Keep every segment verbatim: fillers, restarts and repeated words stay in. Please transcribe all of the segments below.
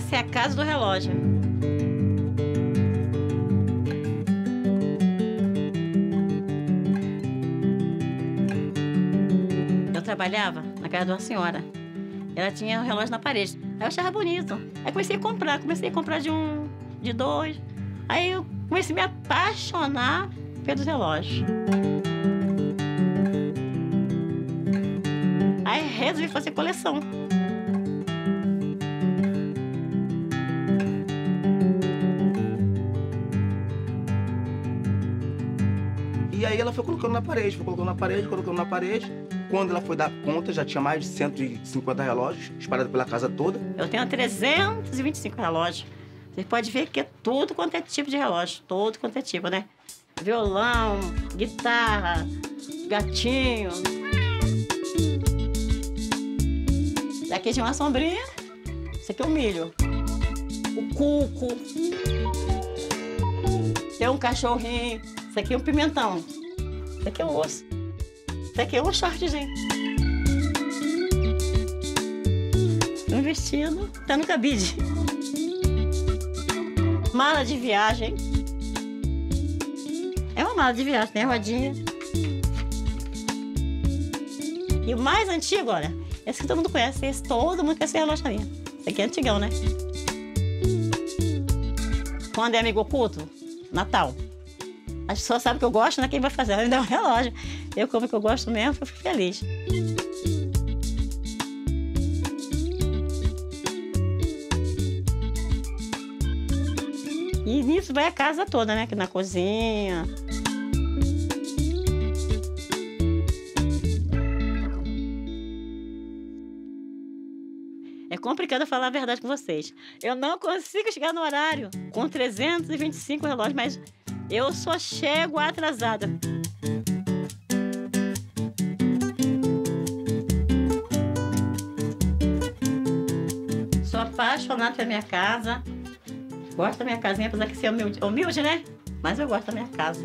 Essa é a casa do relógio. Eu trabalhava na casa de uma senhora. Ela tinha um relógio na parede. Aí eu achava bonito. Aí comecei a comprar. Comecei a comprar de um, de dois. Aí eu comecei a me apaixonar pelos relógios. Aí resolvi fazer coleção. E aí ela foi colocando na parede, foi colocando na parede, colocando na parede. Quando ela foi dar conta, já tinha mais de cento e cinquenta relógios espalhados pela casa toda. Eu tenho trezentos e vinte e cinco relógios. Você pode ver que é tudo quanto é tipo de relógio. Todo quanto é tipo, né? Violão, guitarra, gatinho. Daqui tinha uma sombrinha. Isso aqui é o milho. O cuco. Tem um cachorrinho. Isso aqui é um pimentão. Isso aqui é um osso. Isso aqui é um shortzinho. Um vestido, tá no cabide. Mala de viagem. É uma mala de viagem, tem a rodinha. E o mais antigo, olha, esse que todo mundo conhece, esse todo mundo quer ser relógio na minha. Esse aqui é antigão, né? Quando é amigo oculto, Natal. As pessoas sabem que eu gosto, né? Quem vai fazer? Ela me dá um relógio. Eu, como que eu gosto mesmo, eu fico feliz. E nisso vai a casa toda, né? Aqui na cozinha. É complicado falar a verdade com vocês. Eu não consigo chegar no horário com trezentos e vinte e cinco relógios, mas eu só chego atrasada. Sou apaixonada pela minha casa. Gosto da minha casinha, apesar de ser humilde, humilde, né? Mas eu gosto da minha casa.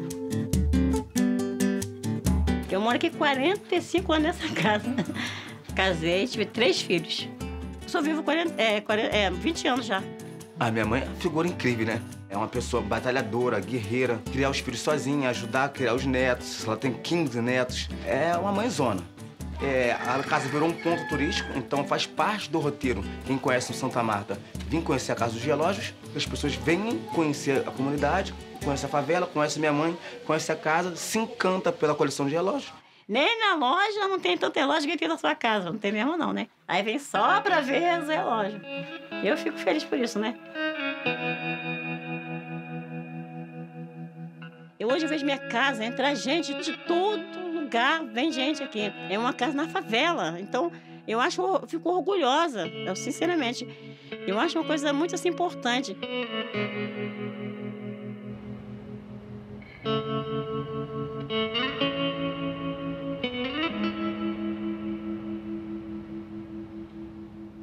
Eu moro aqui quarenta e cinco anos nessa casa. Casei, tive três filhos. Só vivo quarenta, é, quarenta, é, vinte anos já. A minha mãe é uma figura incrível, né? É uma pessoa batalhadora, guerreira, criar os filhos sozinha, ajudar a criar os netos. Ela tem quinze netos. É uma mãezona. É, a casa virou um ponto turístico, então faz parte do roteiro. Quem conhece o Santa Marta, vem conhecer a Casa dos Relógios, as pessoas vêm conhecer a comunidade, conhece a favela, conhece minha mãe, conhece a casa, se encanta pela coleção de relógios. Nem na loja não tem tanto relógio que tem na sua casa, não tem mesmo não, né? Aí vem só pra ver os relógios. Eu fico feliz por isso, né? Eu hoje vejo minha casa, entra gente de todo lugar, vem gente aqui. É uma casa na favela, então eu acho, eu fico orgulhosa, eu, sinceramente. Eu acho uma coisa muito assim importante.